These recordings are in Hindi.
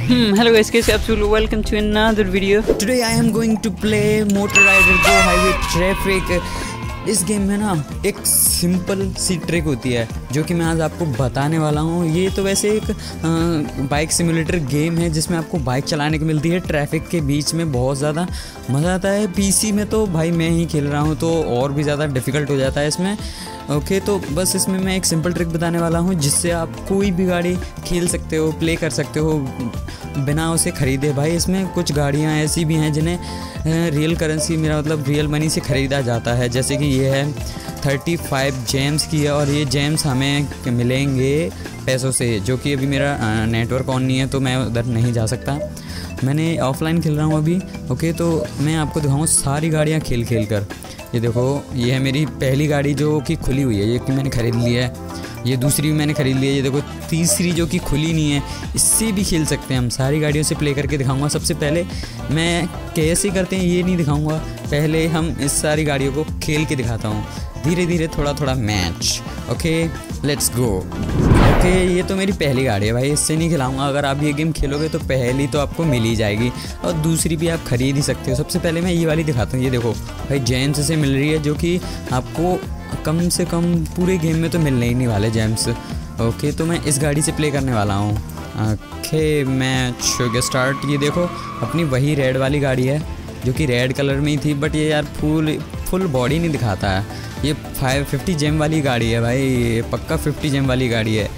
Hello guys, कैसे आप सब लोग? Welcome to another video. Today I am going to play Motor Rider Go Highway Traffic. इस गेम में ना एक सिंपल सी ट्रिक होती है जो कि मैं आज आपको बताने वाला हूँ। ये तो वैसे एक बाइक सिमुलेटर गेम है जिसमें आपको बाइक चलाने की मिलती है ट्रैफिक के बीच में। बहुत ज़्यादा मज़ा आता है। पीसी में तो भाई मैं ही खेल रहा हूँ तो और भी ज़्यादा डिफ़िकल्ट हो जाता है इसमें। ओके, तो बस इसमें मैं एक सिंपल ट्रिक बताने वाला हूँ जिससे आप कोई भी गाड़ी खेल सकते हो, प्ले कर सकते हो बिना उसे ख़रीदे। भाई इसमें कुछ गाड़ियाँ ऐसी भी हैं जिन्हें रियल करेंसी, मेरा मतलब रियल मनी से ख़रीदा जाता है। जैसे कि ये है 35 जेम्स की है और ये जेम्स हमें मिलेंगे पैसों से, जो कि अभी मेरा नेटवर्क ऑन नहीं है तो मैं उधर नहीं जा सकता। मैंने ऑफलाइन खेल रहा हूँ अभी। ओके, तो मैं आपको दिखाऊँ सारी गाड़ियाँ खेल कर। ये देखो, ये है मेरी पहली गाड़ी जो कि खुली हुई है, ये कि मैंने ख़रीद लिया है। ये दूसरी भी मैंने ख़रीद ली है। ये देखो तीसरी जो कि खुली नहीं है, इससे भी खेल सकते हैं हम। सारी गाड़ियों से प्ले करके दिखाऊंगा। सबसे पहले मैं कैसे करते हैं ये नहीं दिखाऊंगा, पहले हम इस सारी गाड़ियों को खेल के दिखाता हूँ, धीरे धीरे थोड़ा match. Okay, let's go. Okay, ये तो मेरी पहली गाड़ी है भाई, इससे नहीं खिलाऊंगा। अगर आप ये गेम खेलोगे तो पहली तो आपको मिल ही जाएगी और दूसरी भी आप खरीद ही सकते हो। सबसे पहले मैं ये वाली दिखाता हूँ। ये देखो भाई, जेम्स से मिल रही है जो कि आपको कम से कम पूरे गेम में तो मिलने ही नहीं वाले जेम्स। ओके, तो मैं इस गाड़ी से प्ले करने वाला हूँ। ओके, मैच हो गया स्टार्ट। ये देखो अपनी वही रेड वाली गाड़ी है जो कि रेड कलर में ही थी, बट ये यार फुल बॉडी नहीं दिखाता है। ये 50 जेम वाली गाड़ी है भाई, ये पक्का 50 जेम वाली गाड़ी है।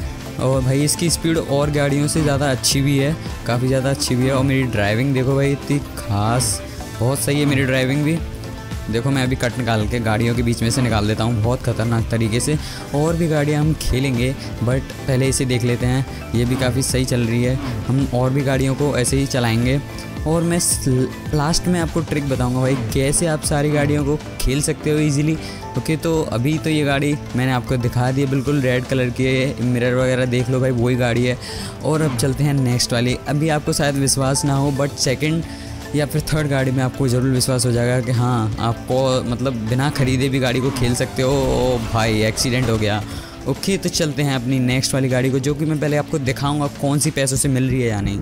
और भाई इसकी स्पीड और गाड़ियों से ज़्यादा अच्छी भी है, काफ़ी ज़्यादा अच्छी भी है। और मेरी ड्राइविंग देखो भाई, इतनी खास, बहुत सही है मेरी ड्राइविंग भी। देखो मैं अभी कट निकाल के गाड़ियों के बीच में से निकाल देता हूँ बहुत ख़तरनाक तरीके से। और भी गाड़ियाँ हम खेलेंगे, बट पहले इसे देख लेते हैं। ये भी काफ़ी सही चल रही है, हम और भी गाड़ियों को ऐसे ही चलाएँगे। और मैं लास्ट में आपको ट्रिक बताऊंगा भाई कैसे आप सारी गाड़ियों को खेल सकते हो इजीली। ओके, तो अभी तो ये गाड़ी मैंने आपको दिखा दी है, बिल्कुल रेड कलर की है, मिरर वगैरह देख लो भाई, वही गाड़ी है। और अब चलते हैं नेक्स्ट वाली। अभी आपको शायद विश्वास ना हो, बट सेकंड या फिर थर्ड गाड़ी में आपको ज़रूर विश्वास हो जाएगा कि हाँ, आपको मतलब बिना ख़रीदे भी गाड़ी को खेल सकते हो। ओ भाई, एक्सीडेंट हो गया। ओके, तो चलते हैं अपनी नेक्स्ट वाली गाड़ी को, जो कि मैं पहले आपको दिखाऊंगा कौन सी पैसों से मिल रही है या नहीं।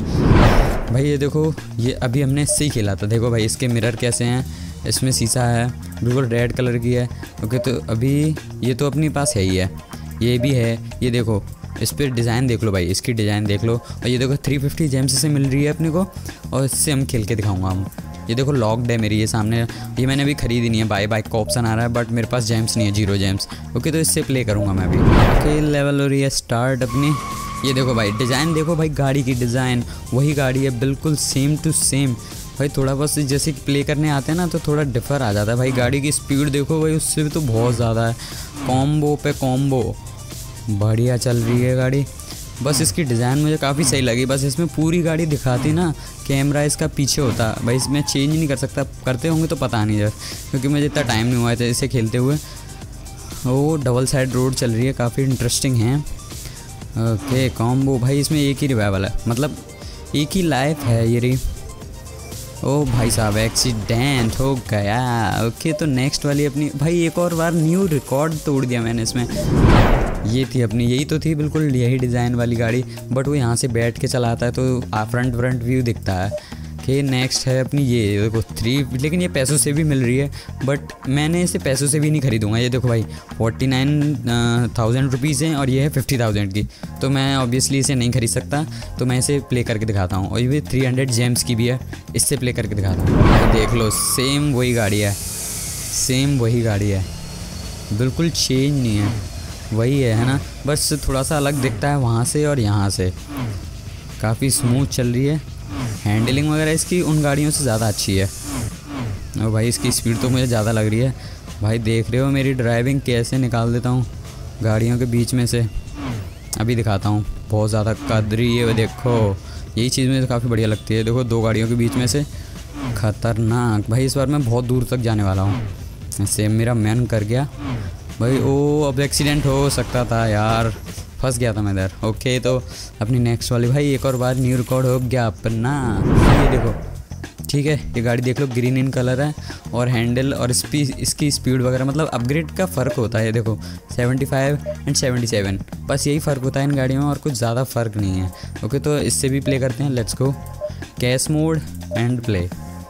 भाई ये देखो, ये अभी हमने इससे ही खेला था। देखो भाई इसके मिरर कैसे हैं, इसमें शीशा है, बिल्कुल रेड कलर की है। ओके, तो अभी ये तो अपने पास है ही है, ये भी है। ये देखो इस पर डिज़ाइन देख लो भाई, इसकी डिज़ाइन देख लो। और ये देखो 350 जेम्स से मिल रही है अपने को, और इससे हम खेल के दिखाऊंगा हम। ये देखो लॉक्ड है मेरी, ये सामने, ये मैंने अभी ख़रीदी नहीं है। बाइक का ऑप्शन आ रहा है, बट मेरे पास जेम्स नहीं है, 0 जेम्स। ओके, तो इससे प्ले करूँगा मैं अभी। ओके, लेवल हो रही है स्टार्ट अपनी। ये देखो भाई डिज़ाइन देखो भाई, गाड़ी की डिज़ाइन वही गाड़ी है, बिल्कुल सेम टू सेम। भाई थोड़ा बस जैसे प्ले करने आते हैं ना तो थोड़ा डिफ़र आ जाता है। भाई गाड़ी की स्पीड देखो भाई, उससे भी तो बहुत ज़्यादा है। कॉम्बो पे कॉम्बो, बढ़िया चल रही है गाड़ी। बस इसकी डिज़ाइन मुझे काफ़ी सही लगी। बस इसमें पूरी गाड़ी दिखाती ना, कैमरा इसका पीछे होता भाई, इसमें चेंज नहीं कर सकता। करते होंगे तो पता नहीं यार, क्योंकि मुझे इतना टाइम नहीं हुआ था इसे खेलते हुए। वो डबल साइड रोड चल रही है, काफ़ी इंटरेस्टिंग है। ओके, कॉम्बो भाई इसमें एक ही रिवाइवल है, मतलब एक ही लाइफ है ये रही। ओ भाई साहब, एक्सीडेंट हो गया। ओके, तो नेक्स्ट वाली अपनी भाई, एक और बार न्यू रिकॉर्ड तोड़ दिया मैंने इसमें। ये थी अपनी, यही तो थी बिल्कुल यही डिज़ाइन वाली गाड़ी, बट वो यहाँ से बैठ के चलाता है तो फ्रंट व्यू दिखता है। कि नेक्स्ट है अपनी ये देखो 3, लेकिन ये पैसों से भी मिल रही है, बट मैंने इसे पैसों से भी नहीं खरीदूंगा। ये देखो भाई 49,000 रुपीज़ हैं और ये है 50,000 की, तो मैं ऑब्वियसली इसे नहीं खरीद सकता। तो मैं इसे प्ले करके दिखाता हूँ। और ये भी 300 जेम्स की भी है, इससे प्ले करके दिखाता हूँ। देख लो सेम वही गाड़ी है, सेम वही गाड़ी है, बिल्कुल चेंज नहीं है, वही है ना, बस थोड़ा सा अलग दिखता है वहाँ से और यहाँ से। काफ़ी स्मूथ चल रही है, हैंडलिंग वगैरह इसकी उन गाड़ियों से ज़्यादा अच्छी है। और भाई इसकी स्पीड तो मुझे ज़्यादा लग रही है। भाई देख रहे हो मेरी ड्राइविंग कैसे निकाल देता हूँ गाड़ियों के बीच में से। अभी दिखाता हूँ, बहुत ज़्यादा कदरी है। देखो यही चीज़ मुझे काफ़ी बढ़िया लगती है। देखो 2 गाड़ियों के बीच में से, ख़तरनाक। भाई इस बार मैं बहुत दूर तक जाने वाला हूँ। सेम मेरा मैन कर गया भाई। ओ, अब एक्सीडेंट हो सकता था यार, फंस गया था मैं इधर। ओके, तो अपनी नेक्स्ट वाली भाई एक और बार न्यू रिकॉर्ड हो गया अपना। ये देखो ठीक है। ये गाड़ी देख लो, ग्रीन इन कलर है और हैंडल और इसकी स्पीड वगैरह मतलब अपग्रेड का फ़र्क होता है। देखो 75 एंड 77, बस यही फ़र्क होता है इन गाड़ियों में और कुछ ज़्यादा फ़र्क नहीं है। ओके, तो इससे भी प्ले करते हैं। Let's go, cash mode and play.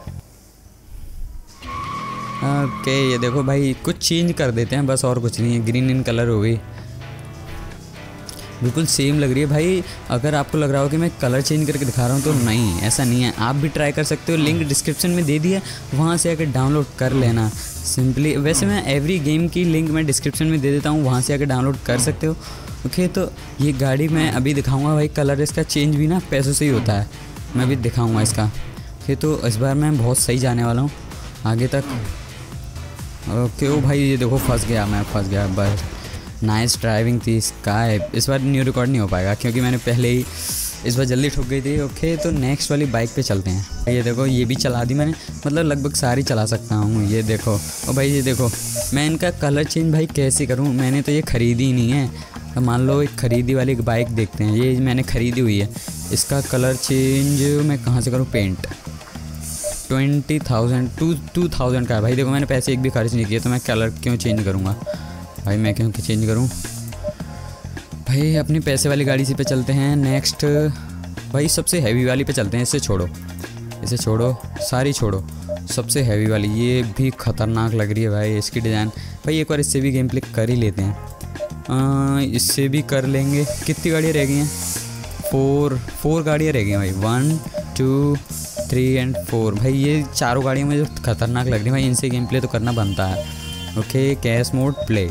Okay, ये देखो भाई कुछ चेंज कर देते हैं बस, और कुछ नहीं है। ग्रीन इन कलर हो गई, बिल्कुल सेम लग रही है भाई। अगर आपको लग रहा हो कि मैं कलर चेंज करके दिखा रहा हूँ तो नहीं, ऐसा नहीं है। आप भी ट्राई कर सकते हो, लिंक डिस्क्रिप्शन में दे दिया, वहाँ से आकर डाउनलोड कर लेना सिंपली। वैसे मैं एवरी गेम की लिंक मैं डिस्क्रिप्शन में दे देता हूँ, वहाँ से आकर डाउनलोड कर सकते हो। ओके, तो ये गाड़ी मैं अभी दिखाऊँगा भाई। कलर इसका चेंज भी ना पैसों से ही होता है, मैं भी दिखाऊँगा इसका। ओके, तो इस बार मैं बहुत सही जाने वाला हूँ आगे तक। ओके, ओ भाई ये देखो फंस गया बस। नाइस ड्राइविंग थी स्काई। इस बार न्यू रिकॉर्ड नहीं हो पाएगा क्योंकि मैंने पहले ही इस बार जल्दी ठुक गई थी। ओके, तो नेक्स्ट वाली बाइक पे चलते हैं। ये देखो, ये भी चला दी मैंने, मतलब लगभग सारी चला सकता हूँ। ये देखो, और भाई ये देखो, मैं इनका कलर चेंज भाई कैसे करूँ, मैंने तो ये ख़रीदी ही नहीं है। तो मान लो एक ख़रीदी वाली बाइक देखते हैं, ये मैंने ख़रीदी हुई है। इसका कलर चेंज मैं कहाँ से करूँ? पेंट 20,000 2,000 का है भाई। देखो मैंने पैसे एक भी खर्च नहीं किए, तो मैं कलर क्यों चेंज करूँगा भाई? मैं क्यों चेंज करूँ भाई? अपनी पैसे वाली गाड़ी से पे चलते हैं। नेक्स्ट भाई सबसे हैवी वाली पे चलते हैं। इसे छोड़ो, सारी छोड़ो, सबसे हैवी वाली। ये भी ख़तरनाक लग रही है भाई इसकी डिज़ाइन। भाई एक बार इससे भी गेम प्ले कर ही लेते हैं। इससे भी कर लेंगे। कितनी गाड़ियाँ रह गई हैं? 4 गाड़ियाँ रह गई हैं भाई। 1 2 3 एंड 4। भाई ये चारों गाड़ियाँ मुझे खतरनाक लग रही है भाई, इनसे गेम प्ले तो करना बनता है। Okay, cash mode play.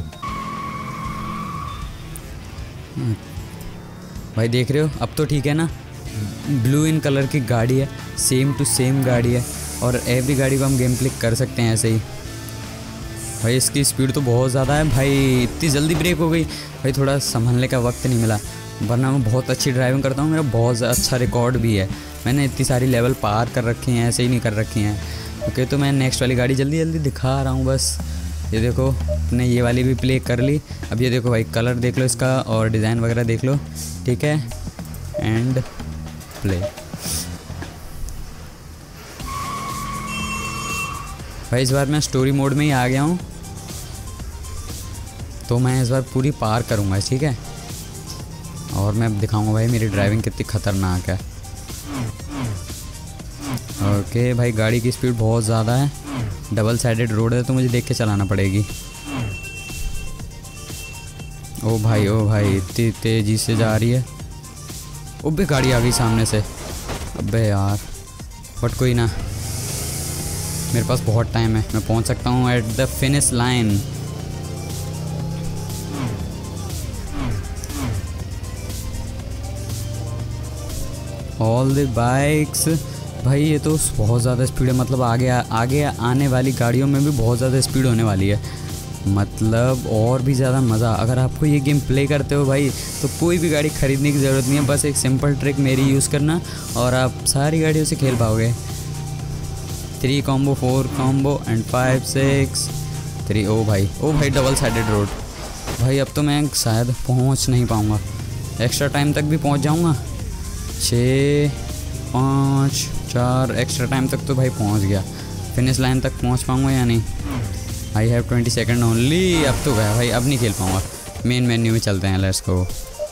भाई देख रहे हो, अब तो ठीक है ना? ब्लू इन कलर की गाड़ी है, सेम टू सेम गाड़ी है, और एवरी गाड़ी को हम गेम प्ले कर सकते हैं ऐसे ही। भाई इसकी स्पीड तो बहुत ज़्यादा है भाई। इतनी जल्दी ब्रेक हो गई भाई, थोड़ा संभलने का वक्त नहीं मिला, वरना मैं बहुत अच्छी ड्राइविंग करता हूँ। मेरा बहुत अच्छा रिकॉर्ड भी है, मैंने इतनी सारी लेवल पार कर रखी हैं, ऐसे ही नहीं कर रखी हैं। ओके, तो मैं नेक्स्ट वाली गाड़ी जल्दी दिखा रहा हूँ बस। ये देखो, मैंने ये वाली भी प्ले कर ली। अब ये देखो भाई, कलर देख लो इसका और डिज़ाइन वगैरह देख लो, ठीक है। And play. भाई इस बार मैं स्टोरी मोड में ही आ गया हूँ, तो मैं इस बार पूरी पार करूँगा, ठीक है। और मैं दिखाऊँगा भाई मेरी ड्राइविंग कितनी ख़तरनाक है। ओके भाई, गाड़ी की स्पीड बहुत ज़्यादा है, डबल साइडेड रोड है तो मुझे देख के चलाना पड़ेगी। ओ भाई इतनी तेज़ी से जा रही है। ओबे गाड़ी आ गई सामने से। अबे यार, बट कोई ना, मेरे पास बहुत टाइम है, मैं पहुंच सकता हूं at the finish line. All the bikes. भाई ये तो बहुत ज़्यादा स्पीड है, मतलब आगे आने वाली गाड़ियों में भी बहुत ज़्यादा स्पीड होने वाली है, मतलब और भी ज़्यादा मज़ा। अगर आपको ये गेम प्ले करते हो भाई, तो कोई भी गाड़ी ख़रीदने की ज़रूरत नहीं है, बस एक सिंपल ट्रिक मेरी यूज़ करना और आप सारी गाड़ियों से खेल पाओगे। 3 कॉम्बो 4 कॉम्बो एंड 5 6 3। ओ भाई डबल साइडेड रोड। भाई अब तो मैं शायद पहुंच नहीं पाऊंगा, एक्स्ट्रा टाइम तक भी पहुंच जाऊंगा। 6 5 4 एक्स्ट्रा टाइम तक तो भाई पहुंच गया। फिनिश लाइन तक पहुंच पाऊंगा या नहीं? I have 20 second only. अब तो गया भाई, अब नहीं खेल पाऊंगा। मेन मेन्यू में चलते हैं, लेट्स गो।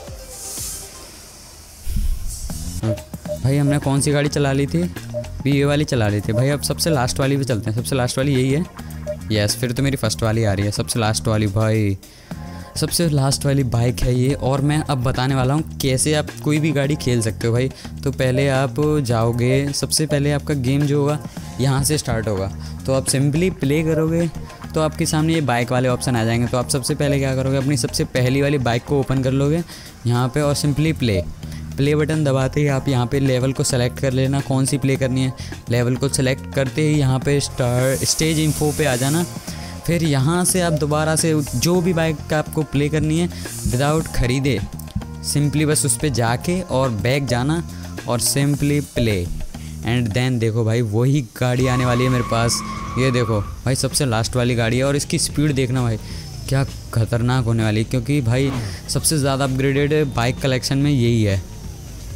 भाई हमने कौन सी गाड़ी चला ली थी? भी ये वाली चला ली थी भाई। अब सबसे लास्ट वाली पे चलते हैं। सबसे लास्ट वाली यही है। यस, फिर तो मेरी फर्स्ट वाली आ रही है। सबसे लास्ट वाली भाई, सबसे लास्ट वाली बाइक है ये। और मैं अब बताने वाला हूँ कैसे आप कोई भी गाड़ी खेल सकते हो भाई। तो पहले आप जाओगे, सबसे पहले आपका गेम जो होगा यहाँ से स्टार्ट होगा, तो आप सिंपली प्ले करोगे तो आपके सामने ये बाइक वाले ऑप्शन आ जाएंगे। तो आप सबसे पहले क्या करोगे, अपनी सबसे पहली वाली बाइक को ओपन कर लोगे यहाँ पे और सिंपली प्ले बटन दबाते ही आप यहाँ पे लेवल को सेलेक्ट कर लेना, कौन सी प्ले करनी है। लेवल को सेलेक्ट करते ही यहाँ पे स्टेज इन्फो पे आ जाना। फिर यहाँ से आप दोबारा से जो भी बाइक का आपको प्ले करनी है विदाउट ख़रीदे, सिंपली बस उस पर जाके और बैक जाना और सिंपली प्ले। एंड देन देखो भाई, वही गाड़ी आने वाली है मेरे पास। ये देखो भाई, सबसे लास्ट वाली गाड़ी है और इसकी स्पीड देखना भाई क्या खतरनाक होने वाली है, क्योंकि भाई सबसे ज़्यादा अपग्रेडेड बाइक कलेक्शन में यही है।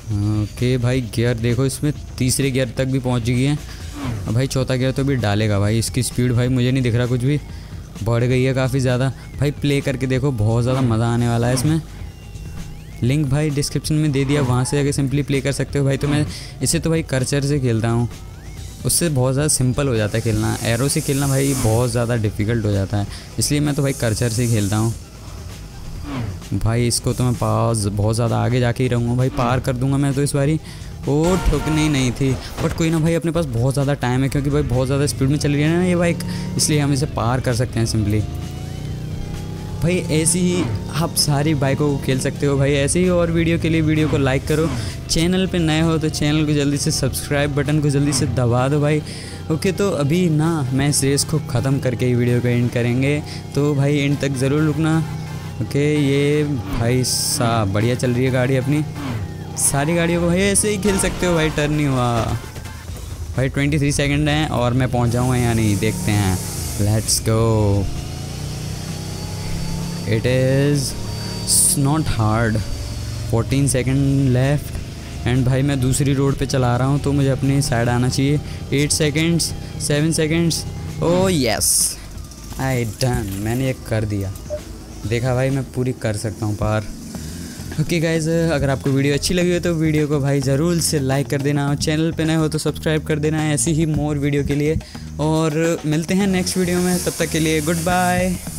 ओके भाई, गियर देखो, इसमें तीसरे गियर तक भी पहुंच गई है। अब भाई चौथा गियर तो भी डालेगा भाई। इसकी स्पीड भाई मुझे नहीं दिख रहा कुछ भी, बढ़ गई है काफ़ी ज़्यादा। भाई प्ले करके देखो, बहुत ज़्यादा मज़ा आने वाला है इसमें। लिंक भाई डिस्क्रिप्शन में दे दिया, वहाँ से अगर सिंपली प्ले कर सकते हो भाई। तो मैं इसे तो भाई कर्सर से खेलता हूँ, उससे बहुत ज़्यादा सिंपल हो जाता है खेलना। एरो से खेलना भाई बहुत ज़्यादा डिफ़िकल्ट हो जाता है, इसलिए मैं तो भाई कर्सर से ही खेलता हूँ। भाई इसको तो मैं पास बहुत ज़्यादा आगे जाके ही रहूँगा भाई, पार कर दूँगा मैं तो इस बारी। वो ठुकनी नहीं थी, बट कोई ना भाई, अपने पास बहुत ज़्यादा टाइम है, क्योंकि भाई बहुत ज़्यादा स्पीड में चल रही है ना ये बाइक, इसलिए हम इसे पार कर सकते हैं सिंपली। भाई ऐसी ही आप सारी बाइकों को खेल सकते हो भाई ऐसे ही। और वीडियो के लिए वीडियो को लाइक करो, चैनल पे नए हो तो चैनल को जल्दी से सब्सक्राइब बटन को जल्दी से दबा दो भाई। ओके, तो अभी ना मैं इस रेस को ख़त्म करके ही वीडियो को एंड करेंगे, तो भाई एंड तक ज़रूर रुकना। ओके, ये भाई साहब बढ़िया चल रही है गाड़ी अपनी। सारी गाड़ियों को भाई ऐसे ही खेल सकते हो भाई, टर्न नहीं हुआ भाई। 23 सेकंड हैं और मैं पहुंच जाऊँगा या नहीं, देखते हैं। Let's go, it is not hard. 14 second left and भाई मैं दूसरी रोड पे चला रहा हूँ, तो मुझे अपनी साइड आना चाहिए। 8 seconds, 7 seconds, oh yes, I done, मैंने ये कर दिया। देखा भाई, मैं पूरी कर सकता हूँ पार। ओके गाइज़, अगर आपको वीडियो अच्छी लगी हो तो वीडियो को भाई ज़रूर से लाइक कर देना, और चैनल पे नए हो तो सब्सक्राइब कर देना ऐसी ही मोर वीडियो के लिए। और मिलते हैं नेक्स्ट वीडियो में, तब तक के लिए गुड बाय।